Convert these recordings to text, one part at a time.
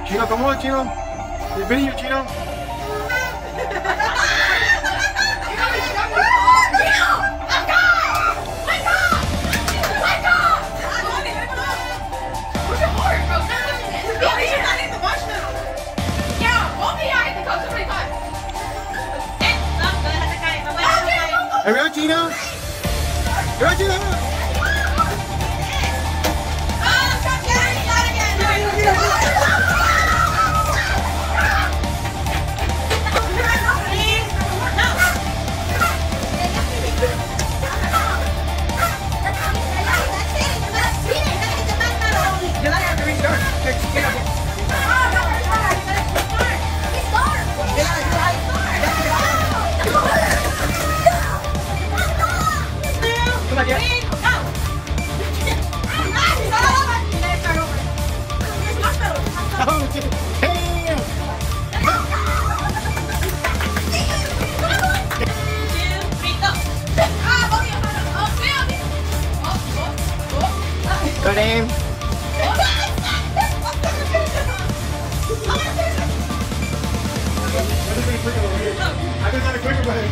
Chino, come on, Chino. The video, Chino. Here we go, Gino. Here we go, Gino. Go, Dave. I just had a quicker way.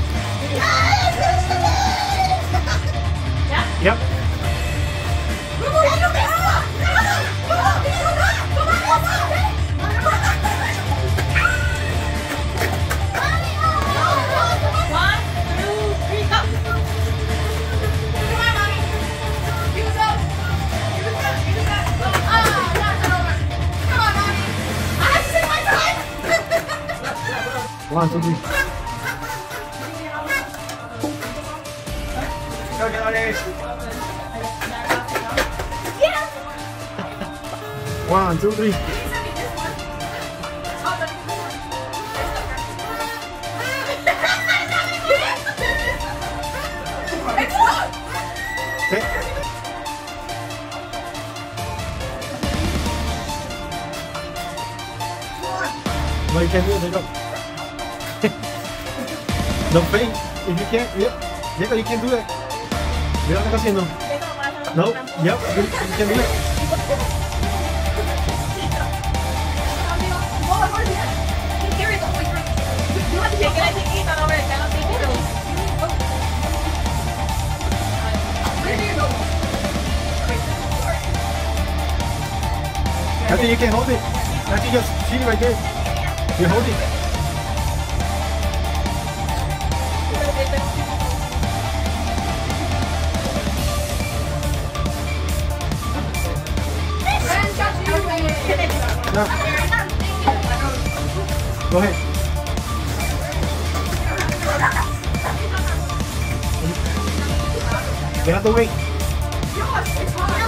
Yep. One, two, three. Go, get on it. One, two, three. Okay. No, you can't do it. Go. Don't faint. If you can't, yep, you can't do that. Mira lo que está haciendo. No, yep, you can do it. I think you can hold it. I think just see it right there. You hold it. No. Go ahead. Get out the way.